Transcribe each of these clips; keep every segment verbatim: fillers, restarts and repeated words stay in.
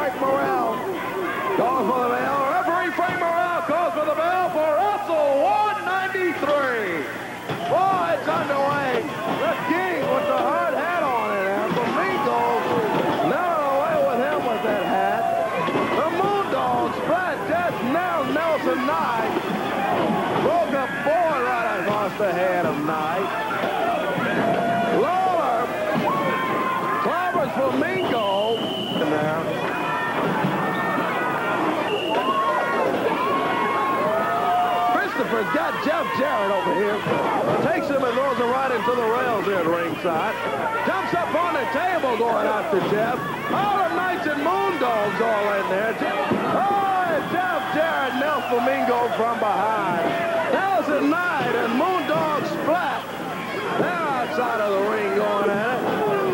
Frank Morrell calls for the bell. Referee Frank Morrell calls for the bell for Russell one ninety-three. Boy, it's underway. The King with the hard hat on it. And Flamingo now away with him with that hat. The Moondogs splat just now. Nelson Knight broke a board right across the head of Knight. Lawler clobbers Flamingo. Now. Christopher's got Jeff Jarrett over here. Takes him and throws him right into the rails here at ringside. Jumps up on the table going after Jeff. All the Knights and Moondogs all in there. Oh, and Jeff Jarrett and El Flamingo from behind. Nelson Knight and Moondog Splat. They're outside of the ring going at it.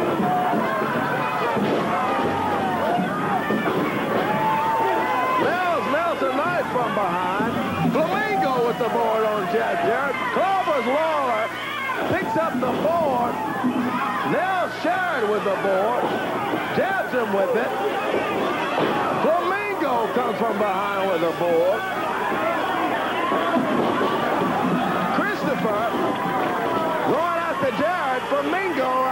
There's Nelson Knight from behind. Flamingo with the board on Jeff Jarrett. Clobbers Lawler. Picks up the board. Now Sherrod with the board. Jabs him with it. Flamingo comes from behind with the board. Christopher going after Jarrett. Flamingo